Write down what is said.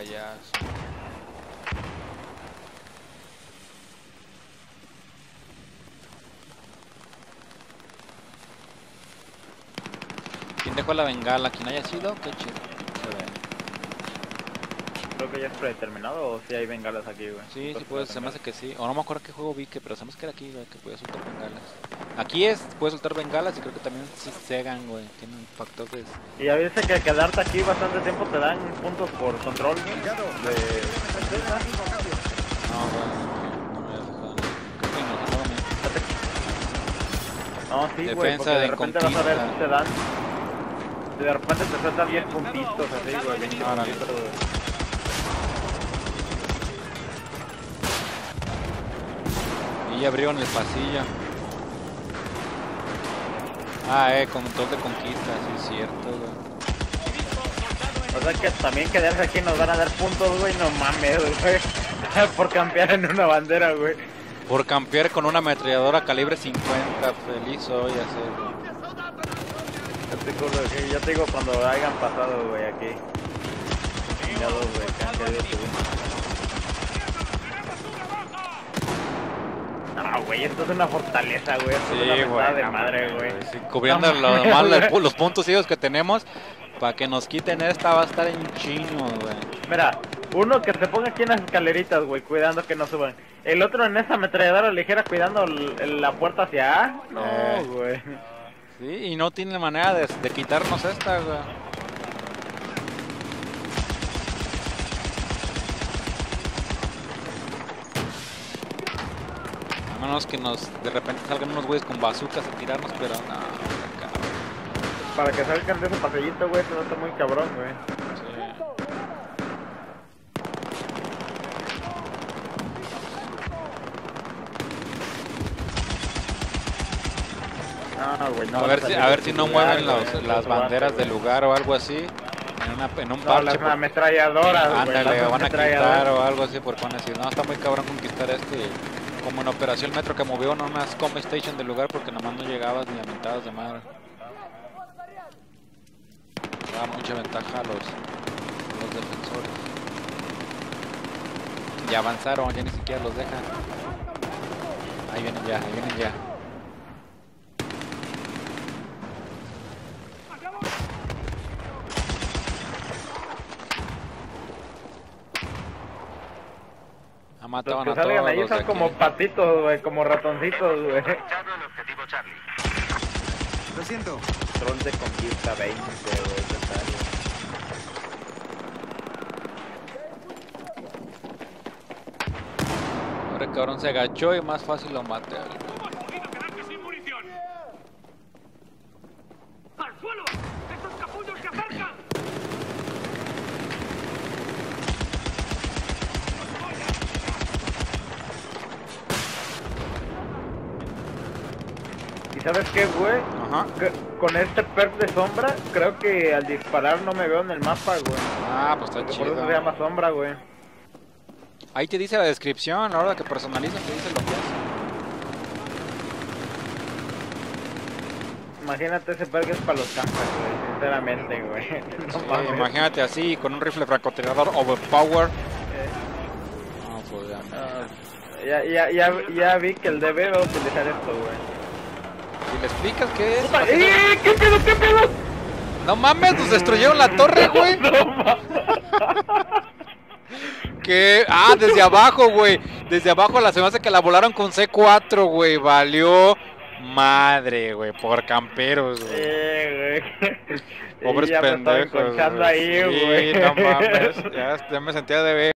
payaso. ¿Quién dejó la bengala? ¿Quién haya sido? Qué chido. Creo que ya es predeterminado o si hay bengalas aquí, güey. Sí, sí puedes, se me hace que sí. O no me acuerdo qué juego vi, pero se me hace que era aquí, güey, que podía soltar bengalas. Aquí puedes soltar bengalas y creo que también sí cegan, güey. Tienen factores. Y a veces que quedarte aquí bastante tiempo te dan puntos por control, güey. No, güey, no me habías dejado. Creo que no, No, sí, güey, defensa porque de de repente vas a ver conquista. si te dan. De repente te sueltan 10 puntitos así, güey. 20 Órale. puntitos, güey. Y ya abrieron el pasillo. Control de conquista, sí es cierto, güey. O sea que también quedarse aquí nos van a dar puntos, güey, no mames, güey. Por campear en una bandera, güey. Por campear con una ametralladora calibre 50, feliz hoy hacer, güey. Yo te digo cuando hayan pasado, güey, aquí. Chingados, güey, que han querido subir. No, güey, esto es una fortaleza, güey. Esto es una mentada de madre, güey. Sí, cubriendo los puntos ciegos que tenemos, para que nos quiten esta va a estar en chino, güey. Mira, uno que se ponga aquí en las escaleritas, güey, cuidando que no suban. El otro en esa ametralladora ligera cuidando la puerta hacia A. No, güey. Sí, y no tiene manera de quitarnos esta, güey. A menos que de repente salgan unos güeyes con bazucas a tirarnos, pero no, cabrón. Para que salgan de ese pasillito, güey, se nota muy cabrón, güey. Sí. No, güey, no. A ver si no mueven las banderas del lugar o algo así. En un parche. Las ametralladoras, güey. Ándale, van a quitar o algo así porque van a decir, no, está muy cabrón conquistar como en Operación Metro que movió unas com station del lugar porque nomás no llegabas ni a mentadas de madre. Da mucha ventaja a los defensores. Ya avanzaron, ya ni siquiera los dejan. Ahí vienen ya, ahí vienen ya. Mataban los que a salgan todos ahí los de son como aquí. patitos, güey, como ratoncitos, güey. El objetivo Charlie. Lo siento. Troll de conquista 20, güey, ¿qué tal? Ahora el cabrón se agachó y más fácil lo maté. ¿Cómo has podido quedarte sin munición? ¡Al suelo! ¡Estos capullos se acercan! ¿Y sabes qué, güey? Ajá. Con este perk de sombra, creo que al disparar no me veo en el mapa, güey. Ah, pues está Porque por chido. eso se llama sombra, güey. Ahí te dice la descripción, a la hora que personalizas te dice lo que hace. Imagínate ese perk es para los campers, güey, sinceramente, güey. No Sí, mames. imagínate así, con un rifle francotirador overpower. No, pues ya. Ya vi que el DB va a utilizar esto, güey. Si le explicas qué es. ¿Qué pedo, qué pedo? No mames, nos destruyeron la torre, güey. ¿Qué? Ah, desde abajo, güey. Desde abajo la se me hace que la volaron con C4, güey. Valió madre, güey. Por camperos, güey. Güey. Pobres Ya me estaba pendejos. enconchando ahí, Sí, güey. no mames. Ya me sentía de ver.